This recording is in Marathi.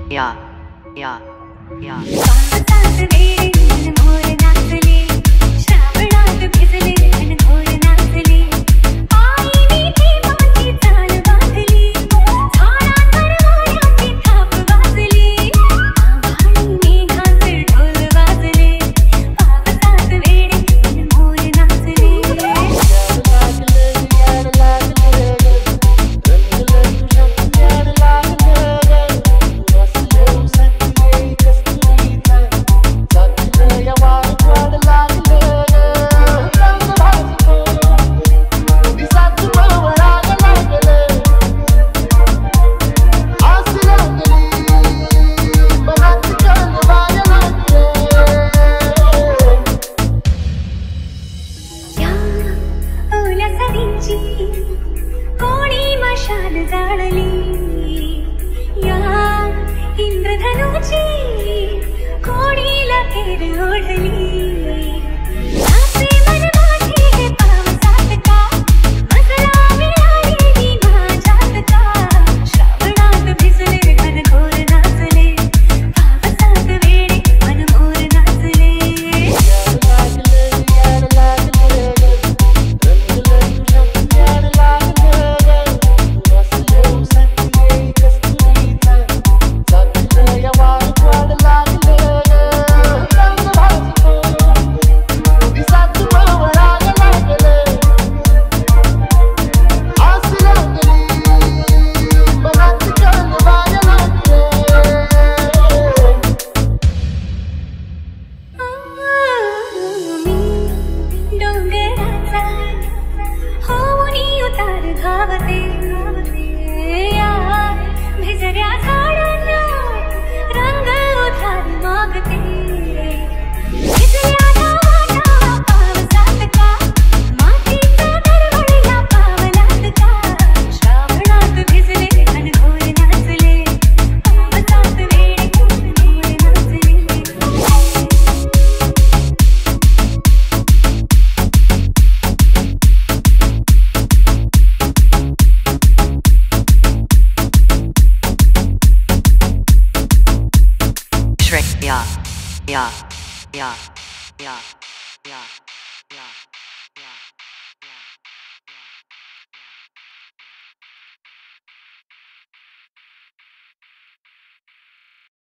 या या या पावसात वेडे मन मोर नाचले, श्रावणात भिजले मन मोर नाचले, आईने थेंबाची चाल बांधली, झाडांवर वाऱ्याची थाप वाजली, आभाळी मेघांचे ढोल वाजले, पावसात वेडे मन मोर नाचले. कोणी मशाल जाळली, या इंद्रधनुची कोणी लखेर ओढली, नाचे मन माझे पावसात का, मजला मिळाली माझ्यात का, श्रावणात भिजले घनघोर नाचले, पावसात वेडे मन मोर नाचले. धावते या भिजऱ्या झाडांना रंग उधार मागते, भिजल्या धावाटा पावसात का, मातीचा दरवळला पावलात का, श्रावणात भिजले घनघोर नाचले, पावसात वेडे घनघोर नाचले. SHREYA, yeah, yeah, yeah, yeah.